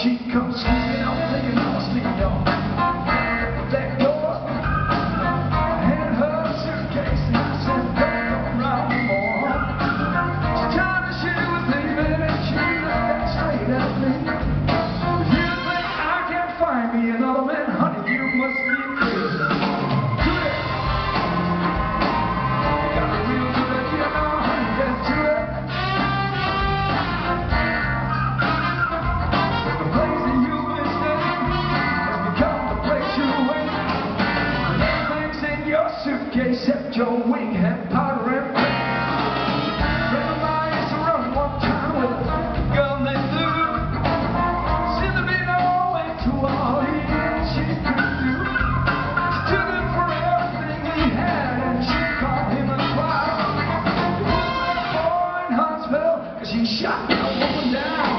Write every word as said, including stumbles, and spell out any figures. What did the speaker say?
she comes squeezing out, thinking I was sleeping on that door. I handed her a suitcase and I said, don't come round no more. She told me she was leaving and she looked that straight at me. You think I can't find me another man, honey, you must be crazy. Do it. Got a real good idea now, honey, get to it. Except your wing and powder and paint. Friend of mine used to run one time with a girl named Lou. Seemed to be no way to all he and she could do. She took him for everything he had and she called him a spy. He was that boy in Huntsville, cause he shot that woman down.